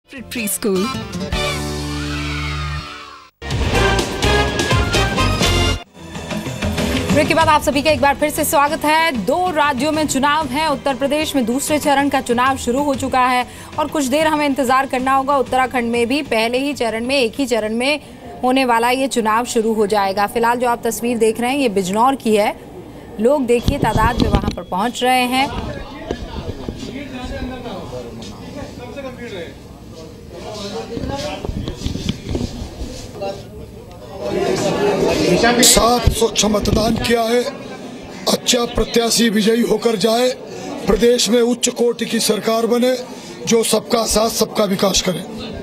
Preschool। Break के बाद आप सभी का एक बार फिर से स्वागत है। 2 राज्यों में चुनाव है। उत्तर प्रदेश में दूसरे चरण का चुनाव शुरू हो चुका है और कुछ देर हमें इंतजार करना होगा। उत्तराखंड में भी पहले ही चरण में, एक ही चरण में होने वाला ये चुनाव शुरू हो जाएगा। फिलहाल जो आप तस्वीर देख रहे हैं ये बिजनौर की है। लोग देखिए तादाद में वहां पर पहुंच रहे हैं। साफ स्वच्छ मतदान किया है। अच्छा प्रत्याशी विजयी होकर जाए, प्रदेश में उच्च कोटि की सरकार बने जो सबका साथ सबका विकास करे।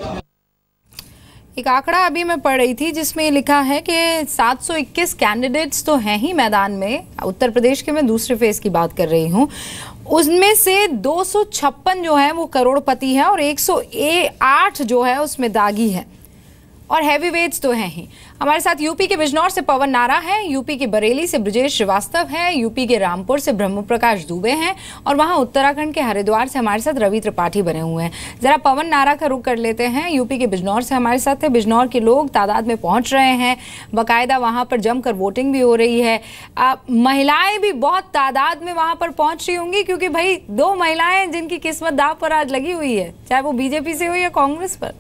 एक आंकड़ा अभी मैं पढ़ रही थी जिसमें लिखा है कि 721 कैंडिडेट्स तो हैं ही मैदान में। उत्तर प्रदेश के मैं दूसरे फेज की बात कर रही हूँ। उसमें से 256 जो है वो करोड़पति है और 108 जो है उसमें दागी है और हैवी वेट्स तो हैं ही। हमारे साथ यूपी के बिजनौर से पवन नारा है, यूपी के बरेली से ब्रजेश श्रीवास्तव है, यूपी के रामपुर से ब्रह्म प्रकाश दुबे हैं और वहां उत्तराखंड के हरिद्वार से हमारे साथ रवि त्रिपाठी बने हुए हैं। जरा पवन नारा का रुख कर लेते हैं। यूपी के बिजनौर से हमारे साथ है। बिजनौर के लोग तादाद में पहुंच रहे हैं, बाकायदा वहां पर जमकर वोटिंग भी हो रही है। महिलाएं भी बहुत तादाद में वहां पर पहुंच रही होंगी क्योंकि भाई 2 महिलाएं जिनकी किस्मत दांव पर आज लगी हुई है, चाहे वो बीजेपी से हो या कांग्रेस पर।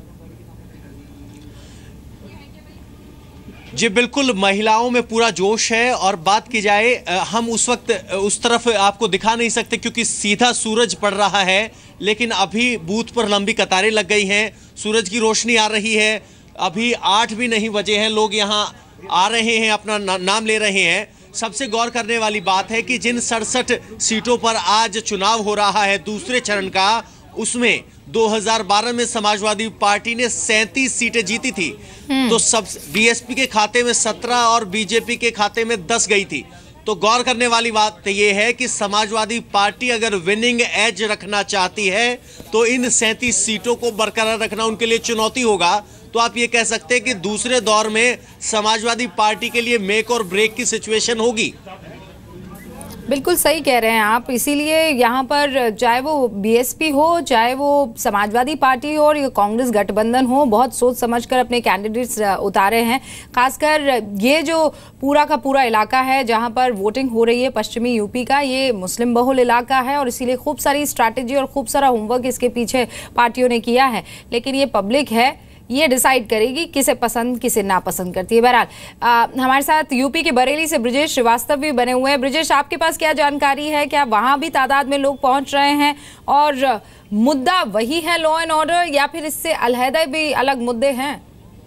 जी बिल्कुल, महिलाओं में पूरा जोश है और बात की जाए हम उस वक्त उस तरफ आपको दिखा नहीं सकते क्योंकि सीधा सूरज पड़ रहा है, लेकिन अभी बूथ पर लंबी कतारें लग गई हैं, सूरज की रोशनी आ रही है। अभी 8 भी नहीं बजे हैं, लोग यहाँ आ रहे हैं, अपना नाम ले रहे हैं। सबसे गौर करने वाली बात है कि जिन 67 सीटों पर आज चुनाव हो रहा है दूसरे चरण का, उसमें 2012 में समाजवादी पार्टी ने 37 सीटें जीती थी, तो सब बीएसपी के खाते में 17 और बीजेपी के खाते में 10 गई थी। तो गौर करने वाली बात यह है कि समाजवादी पार्टी अगर विनिंग एज रखना चाहती है तो इन 37 सीटों को बरकरार रखना उनके लिए चुनौती होगा। तो आप ये कह सकते हैं कि दूसरे दौर में समाजवादी पार्टी के लिए मेक और ब्रेक की सिचुएशन होगी। बिल्कुल सही कह रहे हैं आप। इसीलिए यहाँ पर चाहे वो बीएसपी हो, चाहे वो समाजवादी पार्टी हो और ये कांग्रेस गठबंधन हो, बहुत सोच समझकर अपने कैंडिडेट्स उतारे हैं। खासकर ये जो पूरा का पूरा इलाका है जहाँ पर वोटिंग हो रही है, पश्चिमी यूपी का, ये मुस्लिम बहुल इलाका है और इसीलिए खूब सारी स्ट्रैटेजी और खूब सारा होमवर्क इसके पीछे पार्टियों ने किया है। लेकिन ये पब्लिक है, ये डिसाइड करेगी किसे पसंद किसे नापसंद करती है। बहरहाल हमारे साथ यूपी के बरेली से ब्रजेश श्रीवास्तव भी बने हुए हैं। ब्रजेश, आपके पास क्या जानकारी है? क्या वहां भी तादाद में लोग पहुंच रहे हैं और मुद्दा वही है लॉ एंड ऑर्डर या फिर इससे अलहदा भी अलग मुद्दे हैं?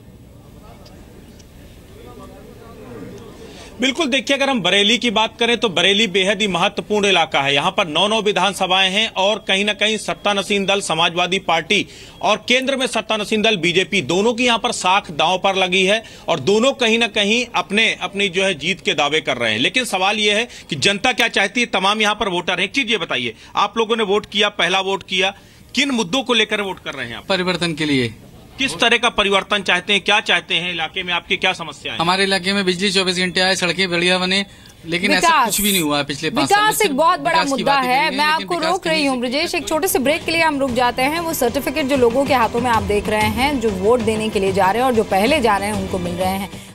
बिल्कुल, देखिए अगर हम बरेली की बात करें तो बरेली बेहद ही महत्वपूर्ण इलाका है। यहाँ पर 9 विधानसभाएं हैं और कहीं ना कहीं सत्तानसीन दल समाजवादी पार्टी और केंद्र में सत्तानसीन दल बीजेपी, दोनों की यहाँ पर साख दांव पर लगी है और दोनों कहीं ना कहीं अपनी जो है जीत के दावे कर रहे हैं। लेकिन सवाल यह है कि जनता क्या चाहती है, तमाम यहाँ पर वोटर। एक चीज ये बताइए, आप लोगों ने वोट किया, पहला वोट किया, किन मुद्दों को लेकर वोट कर रहे हैं आप? परिवर्तन के लिए। किस तरह का परिवर्तन चाहते हैं, क्या चाहते हैं? इलाके में आपकी क्या समस्या है? हमारे इलाके में बिजली 24 घंटे आए, सड़कें बढ़िया बने, लेकिन ऐसा कुछ भी नहीं हुआ पिछले 5 साल में। विकास एक बहुत बड़ा मुद्दा है। मैं आपको रोक रही हूँ ब्रजेश, एक छोटे से ब्रेक के लिए हम रुक जाते हैं। वो सर्टिफिकेट जो लोगों के हाथों में आप देख रहे हैं, जो वोट देने के लिए जा रहे हैं और जो पहले जा रहे हैं, उनको मिल रहे हैं।